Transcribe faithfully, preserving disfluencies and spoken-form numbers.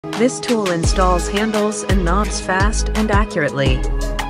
This tool installs handles and knobs fast and accurately.